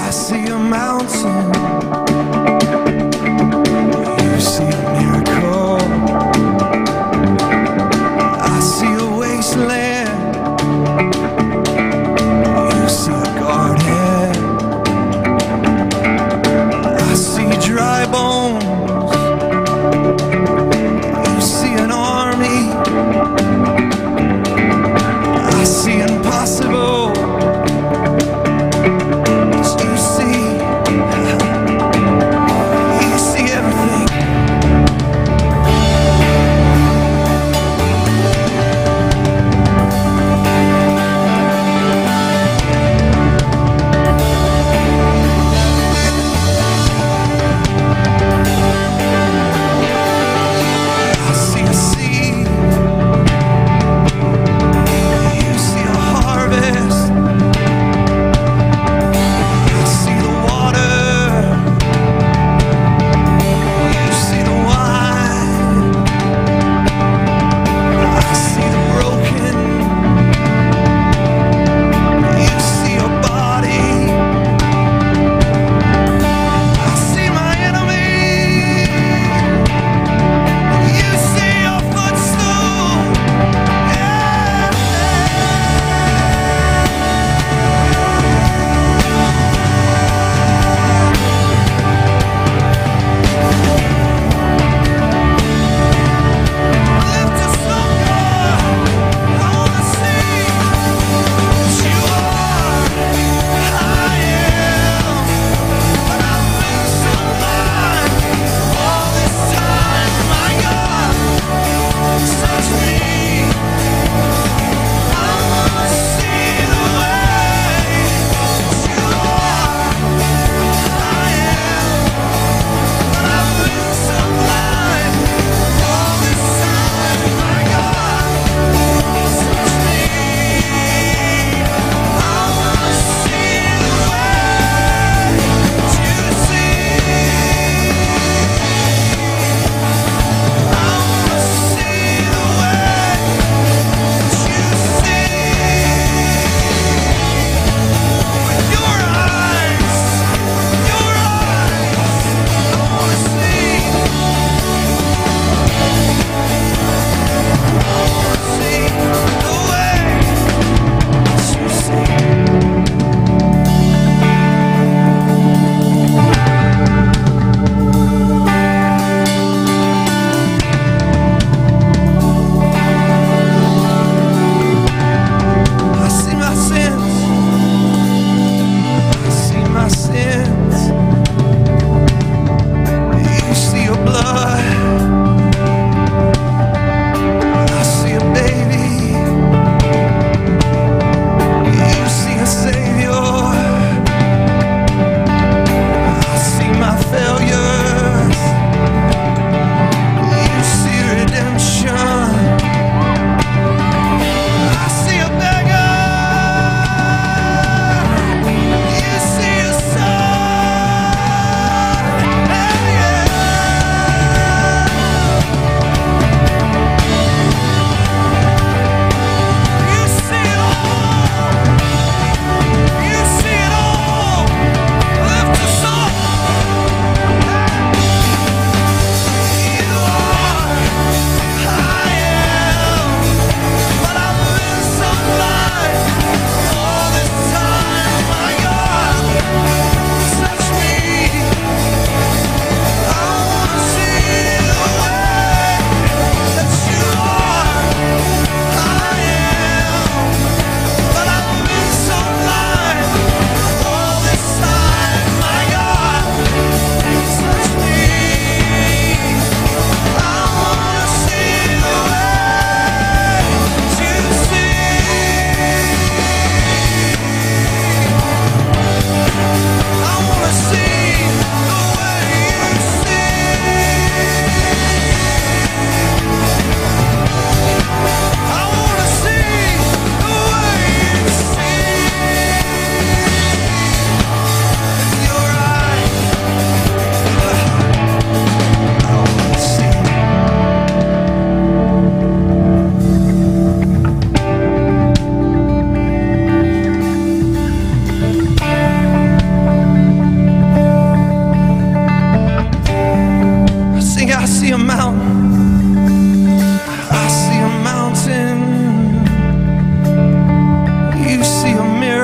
I see a mountain, you see a miracle. I see a wasteland, you see a garden. I see dry bones, you see an army. I see impossible, 'cause you see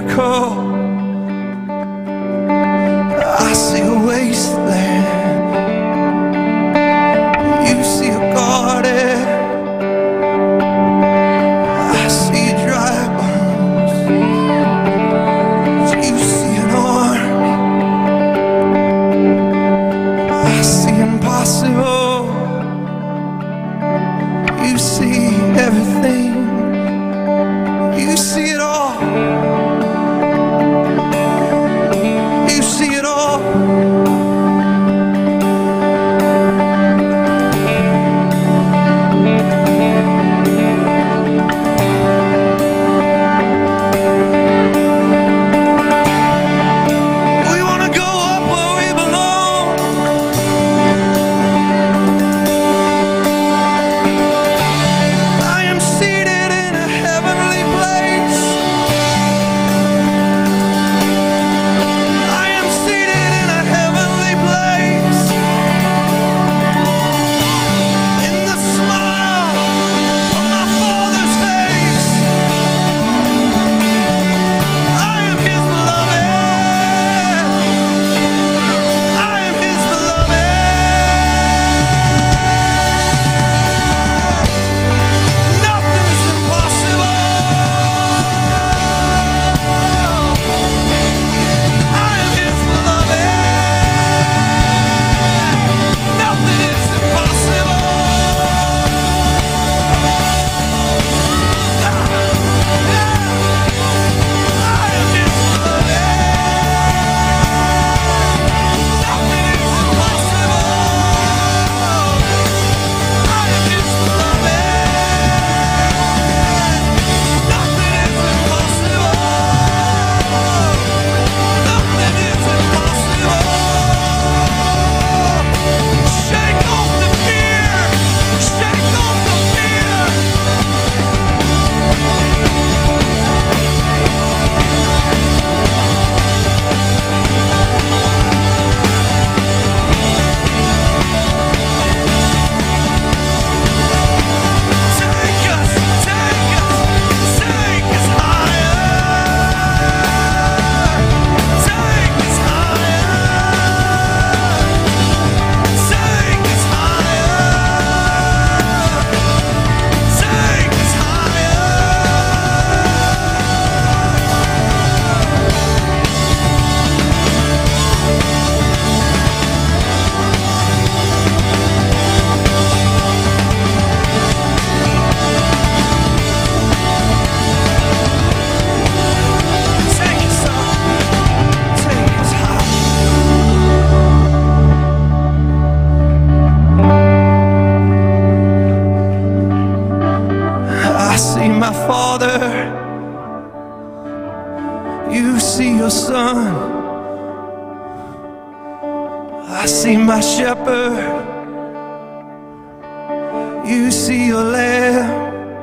miracle. I see a wasteland. You see a garden. I see dry bones. You see an army. I see impossible. You see everything. You see it all. You see it all. We want to go up where we belong. I am seated in a heavenly place. I am seated in a heavenly place. In the smile of my Father's face. I am His beloved. I am His beloved. Nothing is impossible. I am His beloved. Nothing is impossible. I am His beloved. Nothing is impossible. I am His beloved. Nothing is impossible. Nothing is impossible. Shake off the fear. Shake off the fear. Take us, take us, take us higher. Take us higher. Take us higher. Take us higher. Take us up. Take us higher. I see my Father. You see your Son. I see my Shepherd. You see your Lamb.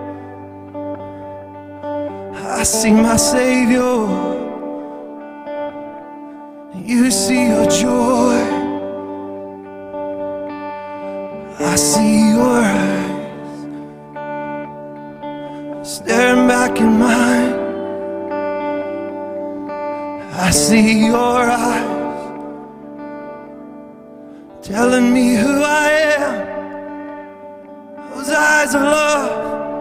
I see my Savior. You see your joy. I see your eyes staring back in mine. I see your eyes telling me who I am. Those eyes of love,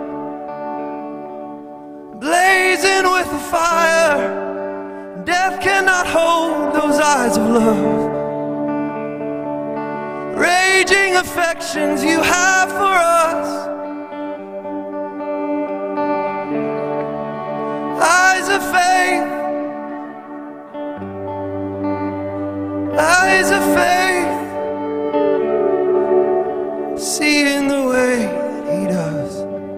blazing with a fire. Death cannot hold those eyes of love. Raging affections you have for us. Eyes of faith. Eyes of faith. Seeing the way that He does.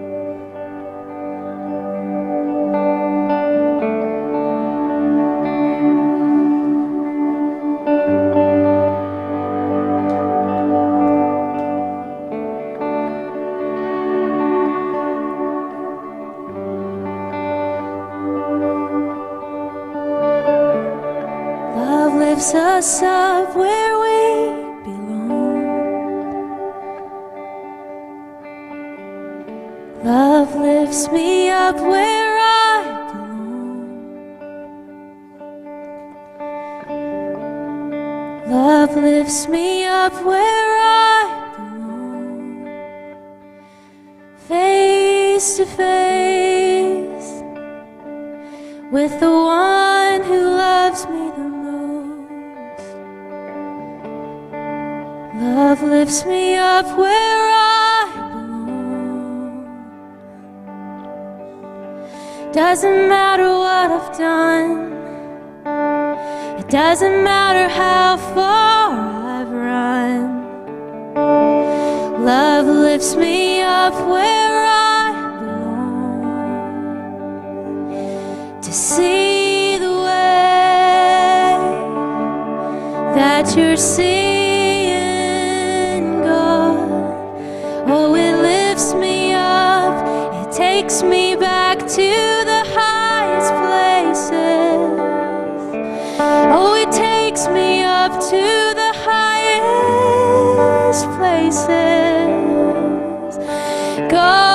Love lifts us up where we belong. Love lifts me up where I belong. Love lifts me up where I belong, face to face with the one who loves me the most. Love lifts me up where I belong. Doesn't matter what I've done, it doesn't matter how far I've run. Love lifts me up where I belong. To see the way that you're seeing, God, oh, it lifts me up. It takes me back to the highest places. Oh, it takes me up to the highest places. God,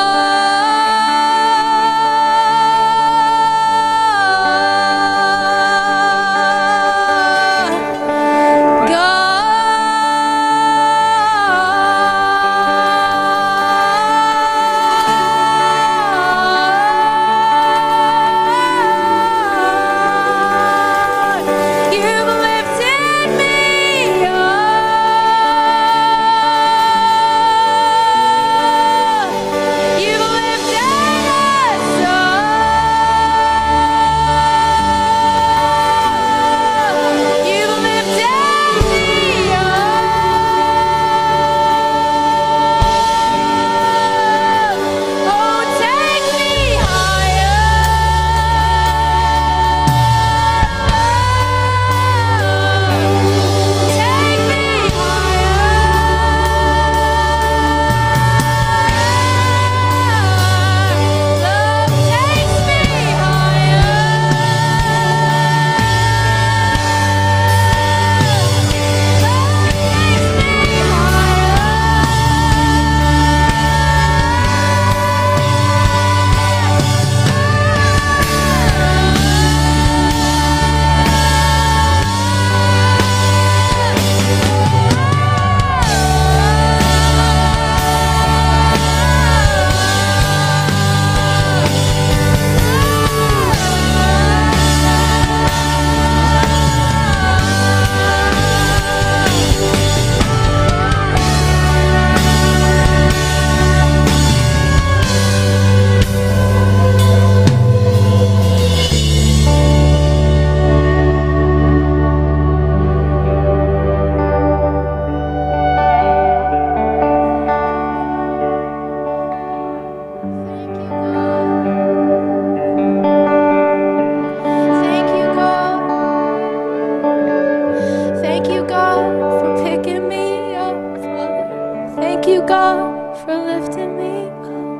thank you, God, for lifting me up.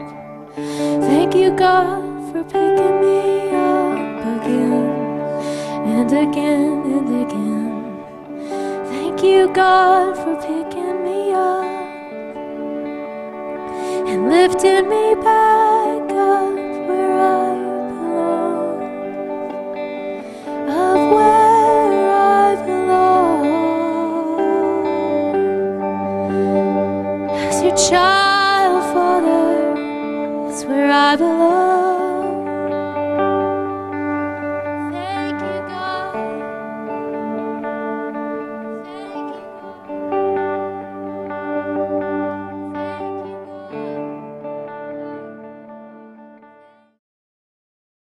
Thank you, God, for picking me up again and again and again. Thank you, God, for picking me up and lifting me back up where I belong, up where I belong. As your child, Father, it's where I belong.